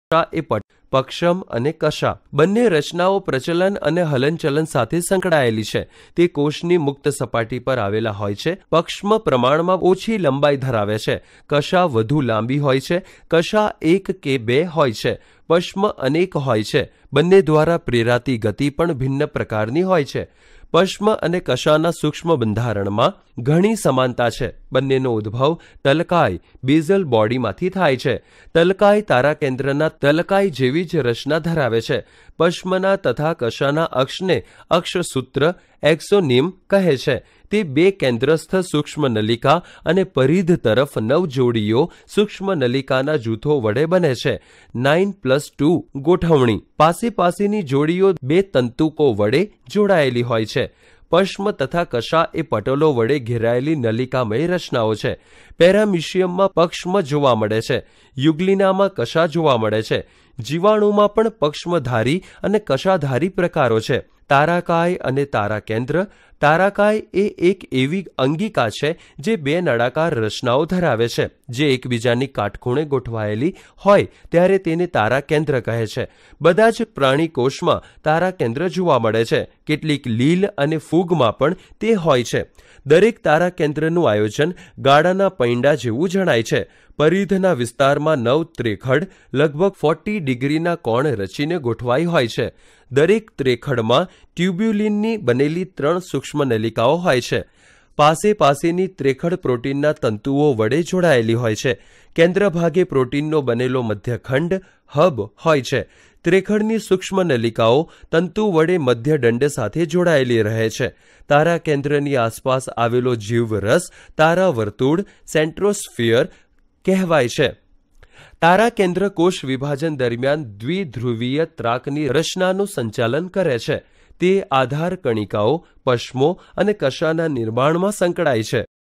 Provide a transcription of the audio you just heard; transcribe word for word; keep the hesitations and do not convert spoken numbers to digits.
એ પક્ષમ અને કશા બંને રચનાઓ પ્રચલન અને હલનચલન સાથે સંકળાયેલી છે. તે કોષની મુક્ત સપાટી પર આવેલા હોય છે. પક્ષમ પ્રમાણમાં ઓછી લંબાઈ ધરાવે છે. કશા વધુ લાંબી હોય છે. કશા એક કે બે હોય છે. પશ્મ અનેક હોય છે. બંને દ્વારા પ્રેરાતી ગતિ પણ ભિન્ન પ્રકારની હોય છે. પશ્મ અને કશાના સૂક્ષ્મ બંધારણમાં ઘણી સમાનતા છે. બંનેનો ઉદ્ભવ તલકાય બેઝલ બોડીમાંથી થાય છે. તલકાય તારા કેન્દ્રના તલકાય જેવી જ રચના ધરાવે છે. પશ્મના તથા કશાના અક્ષને અક્ષસૂત્ર એક્સોનિમ કહે છે. તે બે કેન્દ્રસ્થ સૂક્ષ્મ નલિકા અને પરિધ તરફ નવ જોડીઓ સૂક્ષ્મ નલિકાના જૂથો વડે બને છે. નાઇન પ્લસ ટુ ગોઠવણી પાસે પાસેની જોડીઓ બે તંતુકો વડે જોડાયેલી હોય છે. પશ્મ તથા કશા એ પટલો વડે ઘેરાયેલી નલિકામય રચનાઓ છે. પેરામિશિયમમાં પક્ષમ જોવા મળે છે. યુગ્લિનામાં કશા જોવા મળે છે. જીવાણુમાં પણ પક્ષમધારી અને કશાધારી પ્રકારો છે. તારાકાય અને તારા કેન્દ્ર તારાકાય એ એક એવી અંગિકા છે જે બે નળાકાર રચનાઓ ધરાવે છે. જે એકબીજાની કાટખૂણે ગોઠવાયેલી હોય ત્યારે તેને તારા કેન્દ્ર કહે છે. બધા જ પ્રાણી કોષમાં તારા કેન્દ્ર જોવા મળે છે. કેટલીક લીલ અને ફૂગમાં પણ તે હોય છે. દરેક તારા કેન્દ્રનું આયોજન ગાડાના પૈંડા જેવું જણાય છે. પરિધના વિસ્તારમાં નવ ત્રેખડ લગભગ ચાલીસ ડિગ્રીના કોણ રચીને ગોઠવાઈ હોય છે. દરેક ત્રેખડમાં ટ્યુબ્યુલિનની બનેલી ત્રણ સૂક્ષ્મ નલિકાઓ હોય છે. પાસે પાસેની ત્રેખડ પ્રોટીનના તંતુઓ વડે જોડાયેલી હોય છે. કેન્દ્ર ભાગે પ્રોટીનનો બનેલો મધ્યખંડ હબ હોય છે. ત્રેખડની સૂક્ષ્મ નલિકાઓ તંતુ વડે મધ્ય દંડ સાથે જોડાયેલી રહે છે. તારા કેન્દ્રની આસપાસ આવેલો જીવરસ તારા વર્તુળ સેન્ટ્રોસ્ફિયર કહેવાય છે. તારા કેન્દ્ર કોષ વિભાજન દરમિયાન દ્વિધ્રુવીય ત્રાકની રચનાનું સંચાલન કરે છે. તે આધાર કણિકાઓ પશ્મો અને કશાના નિર્માણમાં સંકળાય છે.